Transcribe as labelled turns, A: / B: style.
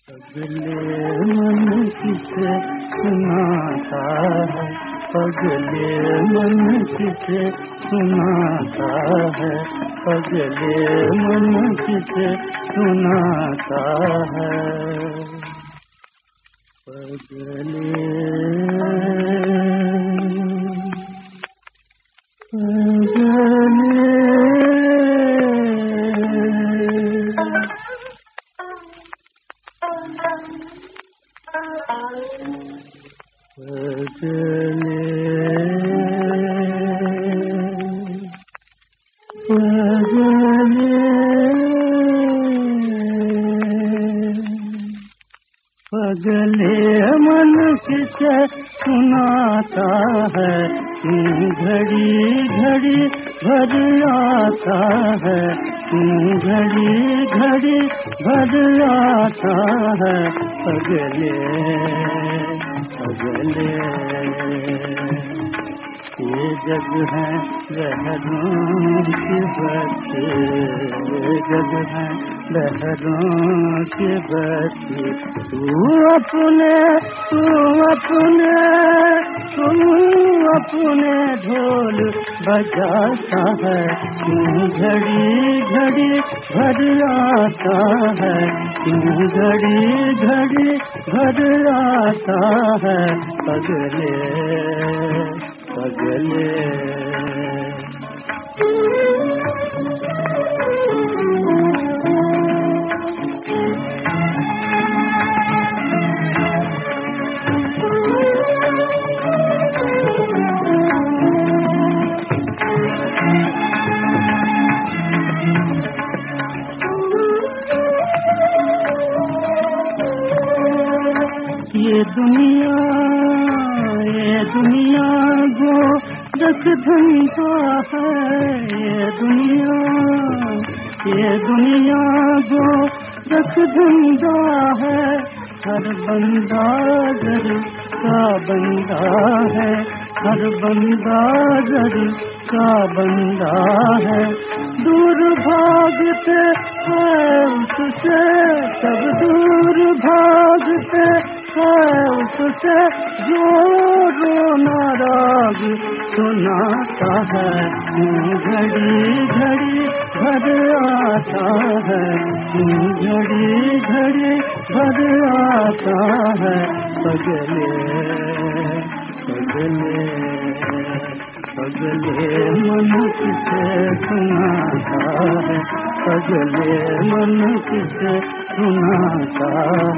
A: पगले मन किसे सुनाता है, पगले मन किसे सुनाता है, पगले मन किसे सुनाता है। पगले पगले मन किसे सुनाता है, घड़ी घड़ी भर आता है, घड़ी घड़ी भर आता है। पगले पगले ये जग है लहरों की बस्ती, ये जग है लहरों की बस्ती। तू अपने ढोल बजाता है, घड़ी घड़ी भर आता है, घड़ी घड़ी भर आता है। पगले पगले ये दुनिया गो रख धंधा है, ये दुनिया गो रख धंधा है। हर बंदा जर का बंदा है, हर बंदा जर का बंदा है। दूर भागते हैं उससे सब, दूर भागते है उससे जो रोना राग सुनाता है। घड़ी घड़ी भर आता है, घड़ी घड़ी भर आता है। पगले पगले पगले मन किसे सुनाता है, पगले मन किसे सुनाता